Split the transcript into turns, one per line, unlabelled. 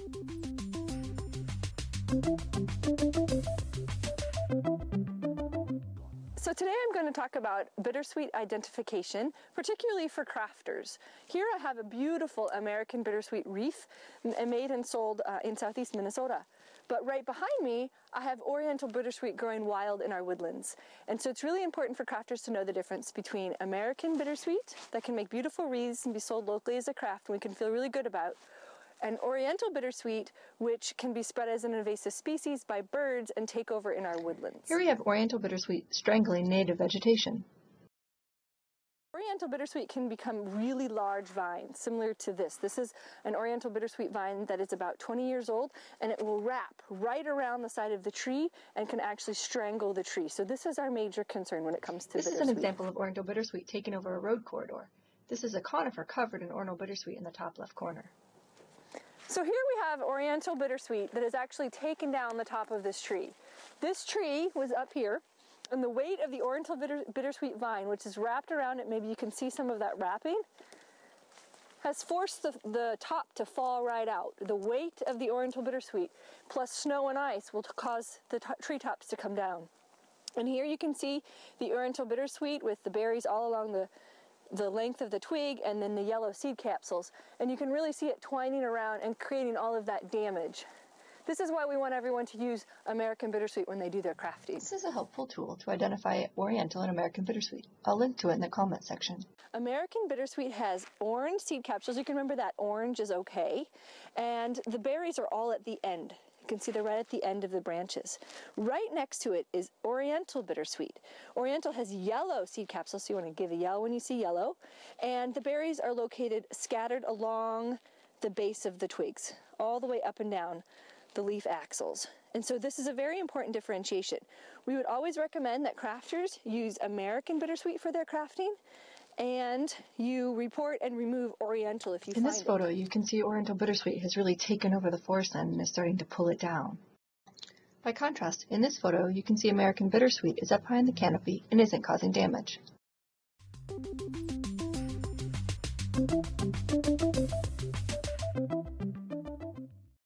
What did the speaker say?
So today I'm going to talk about bittersweet identification, particularly for crafters. Here I have a beautiful American bittersweet wreath made and sold in southeast Minnesota. But right behind me, I have Oriental bittersweet growing wild in our woodlands. And so it's really important for crafters to know the difference between American bittersweet that can make beautiful wreaths and be sold locally as a craft and we can feel really good about, and Oriental bittersweet, which can be spread as an invasive species by birds and take over in our woodlands.
Here we have Oriental bittersweet strangling native vegetation.
Oriental bittersweet can become really large vines, similar to this. This is an Oriental bittersweet vine that is about 20 years old, and it will wrap right around the side of the tree and can actually strangle the tree. So this is our major concern when it comes to bittersweet.
This is an example of Oriental bittersweet taking over a road corridor. This is a conifer covered in Oriental bittersweet in the top left corner.
So here we have Oriental bittersweet that has actually taken down the top of this tree. This tree was up here, and the weight of the Oriental bittersweet vine, which is wrapped around it, maybe you can see some of that wrapping, has forced the top to fall right out. The weight of the Oriental bittersweet plus snow and ice will cause the treetops to come down. And here you can see the Oriental bittersweet with the berries all along the length of the twig and then the yellow seed capsules. And you can really see it twining around and creating all of that damage. This is why we want everyone to use American bittersweet when they do their crafting.
This is a helpful tool to identify Oriental and American bittersweet. I'll link to it in the comment section.
American bittersweet has orange seed capsules. You can remember that orange is okay. And the berries are all at the end. You can see they're right at the end of the branches. Right next to it is Oriental bittersweet. Oriental has yellow seed capsules, so you want to give a yellow when you see yellow. And the berries are located scattered along the base of the twigs, all the way up and down the leaf axils. And so this is a very important differentiation. We would always recommend that crafters use American bittersweet for their crafting, and you report and remove Oriental if you find it.
In this photo, you can see Oriental bittersweet has really taken over the forest land and is starting to pull it down. By contrast, in this photo, you can see American bittersweet is up high in the canopy and isn't causing damage.